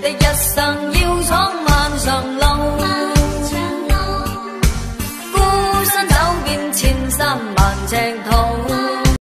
的一生要闖漫長路，孤身走遍千山萬尺途。